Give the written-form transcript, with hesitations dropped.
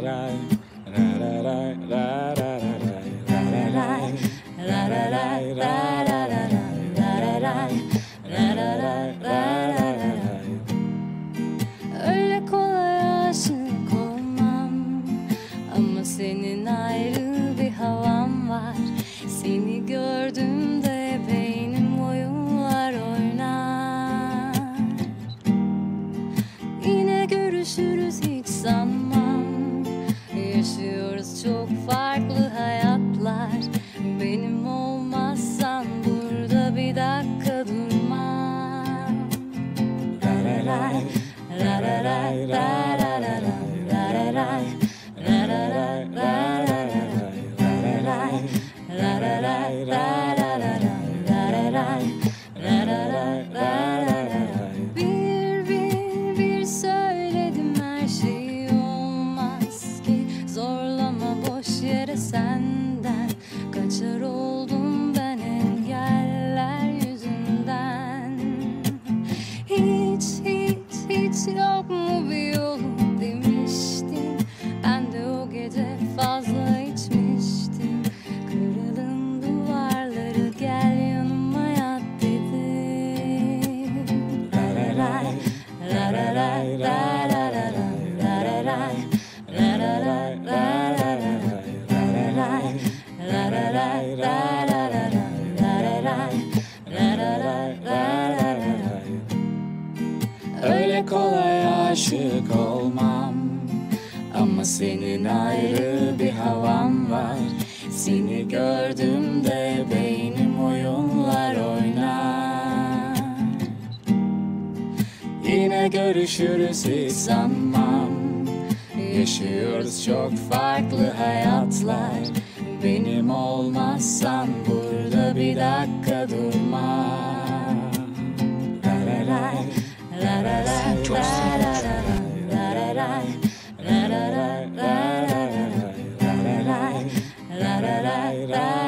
Öyle kolay aşık olmam, ama senin ayrı bir havan var. Seni gördüğümde beynim oyunlar oynar. Yine görüşürüz hiç sanmam. Yaşıyoruz çok farklı hayatlar. Benim olmazsan burada bir dakika durmam. Raray, raray, raray, raray, bir söyledim her şey olmaz ki. Zorlama boş yere senden. Kaçar oldum ben engeller yüzünden. Hiç yok mu bir yolu demiştin. Ben de o gece fazla içmiştim. Kıralım duvarları, gel yanıma yat dedim. Raray, raray, raray, raray, raray, öyle kolay aşık olmam, ama senin ayrı bir havan var. Seni gördüğümde beynim oyunlar oynar. Yine görüşürüz hiç sanmam. Yaşıyoruz çok farklı hayatlar. Benim olmazsan burada bir dakika durmam. Raray, raray, çok raray, raray, raray, raray, raray, raray.